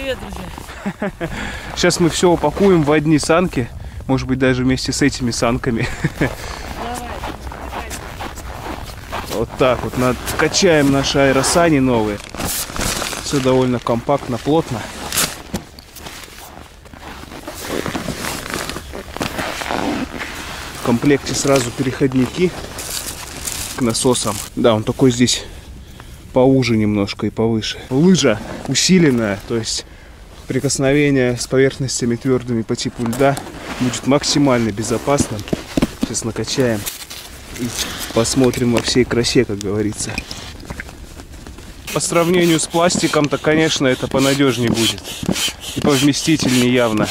Привет, друзья. Сейчас мы все упакуем в одни санки. Может быть, даже вместе с этими санками. Давай. Вот так вот. Качаем наши аэросани новые. Все довольно компактно, плотно. В комплекте сразу переходники к насосам. Да, он такой здесь поуже немножко и повыше. Лыжа усиленная, то есть прикосновение с поверхностями твердыми по типу льда будет максимально безопасным. Сейчас накачаем и посмотрим во всей красе, как говорится. По сравнению с пластиком-то, конечно, это понадежнее будет. И повместительнее явно.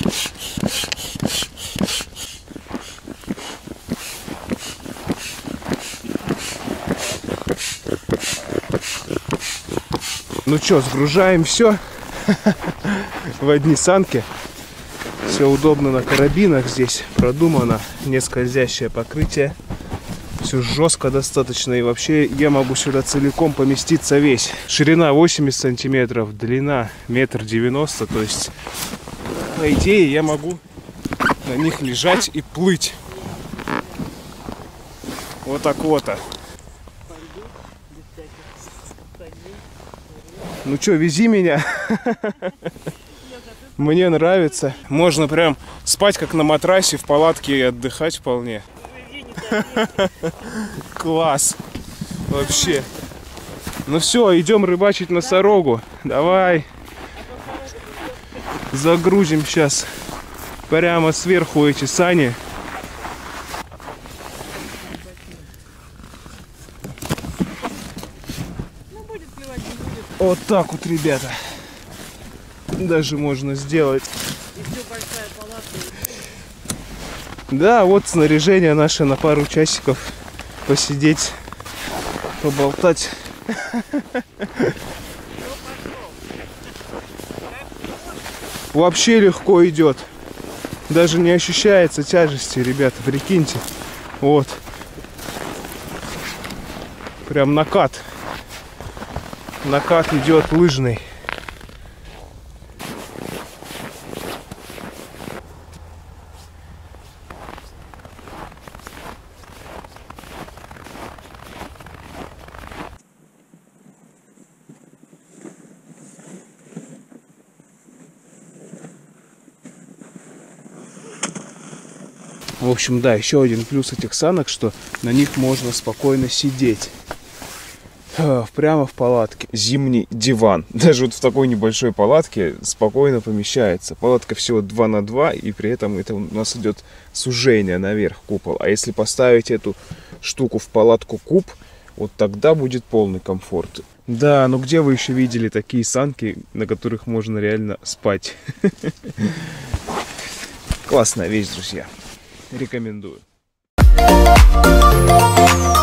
Ну что, сгружаем все в одни санки. Все удобно на карабинах здесь, продумано, не скользящее покрытие. Все жестко достаточно, и вообще я могу сюда целиком поместиться весь. Ширина 80 сантиметров, длина 1,90 м, то есть по идее я могу на них лежать и плыть. Вот так вот. Ну что, вези меня. Мне нравится. Можно прям спать как на матрасе в палатке и отдыхать вполне. Класс. Вообще. Ну все, идем рыбачить носорогу. Давай. Загрузим сейчас прямо сверху эти сани. Вот так вот, ребята. Даже можно сделать. Да, вот снаряжение наше на пару часиков посидеть, поболтать. Вообще легко идет. Даже не ощущается тяжести, ребята, прикиньте. Вот. Прям накат. Накат идет лыжный. В общем, да, еще один плюс этих санок, что на них можно спокойно сидеть. Прямо в палатке. Зимний диван. Даже вот в такой небольшой палатке спокойно помещается. Палатка всего 2 на 2, и при этом это у нас идет сужение наверх, купол. А если поставить эту штуку в палатку куб, вот тогда будет полный комфорт. Да, ну где вы еще видели такие санки, на которых можно реально спать? Классная вещь, друзья. Рекомендую.